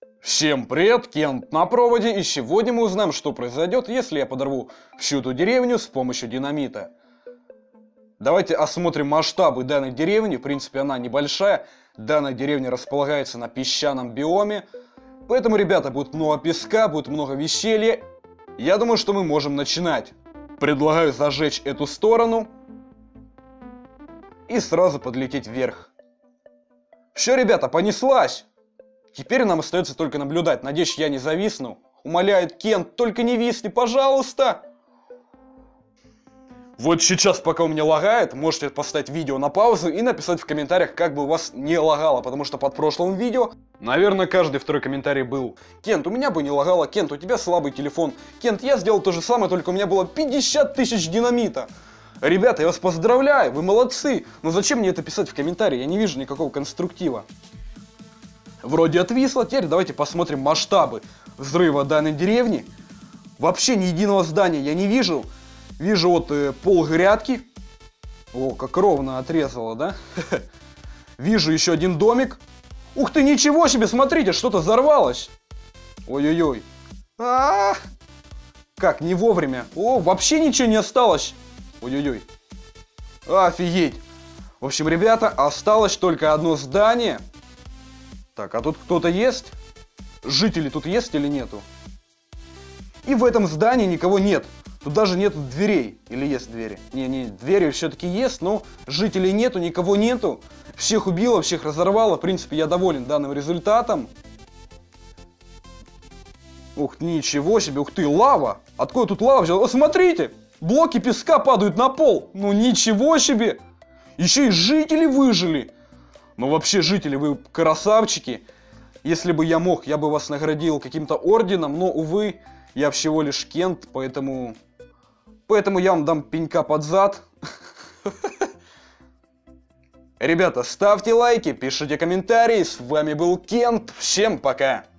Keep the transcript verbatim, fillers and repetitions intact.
Всем привет, Кент на проводе, и сегодня мы узнаем, что произойдет, если я подорву всю эту деревню с помощью динамита. Давайте осмотрим масштабы данной деревни. В принципе, она небольшая. Данная деревня располагается на песчаном биоме. Поэтому, ребята, будет много песка, будет много веселья. Я думаю, что мы можем начинать. Предлагаю зажечь эту сторону и сразу подлететь вверх. Все, ребята, понеслась. Теперь нам остается только наблюдать. Надеюсь, я не зависну. Умоляет Кент, только не висни, пожалуйста. Вот сейчас, пока у меня лагает, можете поставить видео на паузу и написать в комментариях, как бы у вас не лагало. Потому что под прошлым видео, наверное, каждый второй комментарий был: Кент, у меня бы не лагало, Кент, у тебя слабый телефон. Кент, я сделал то же самое, только у меня было пятьдесят тысяч динамита. Ребята, я вас поздравляю, вы молодцы. Но зачем мне это писать в комментарии? Я не вижу никакого конструктива. Вроде отвисло, теперь давайте посмотрим масштабы взрыва данной деревни. Вообще ни единого здания я не вижу. Вижу вот э, пол грядки. О, как ровно отрезало, да? Вижу еще один домик. Ух ты, ничего себе, смотрите, что-то взорвалось. Ой-ой-ой. А-а-а! Как, не вовремя. О, вообще ничего не осталось. Ой-ой-ой. Офигеть. В общем, ребята, осталось только одно здание. Так, а тут кто-то есть? Жители тут есть или нету? И в этом здании никого нет. Тут даже нету дверей. Или есть двери? Не-не, двери все-таки есть, но жителей нету, никого нету. Всех убило, всех разорвало. В принципе, я доволен данным результатом. Ух, ничего себе, ух ты, лава. Откуда тут лава взялась? О, смотрите, блоки песка падают на пол. Ну ничего себе. Еще и жители выжили. Ну вообще, жители, вы красавчики. Если бы я мог, я бы вас наградил каким-то орденом, но, увы, я всего лишь Кент, поэтому... Поэтому я вам дам пенька под зад. Ребята, ставьте лайки, пишите комментарии. С вами был Кент. Всем пока.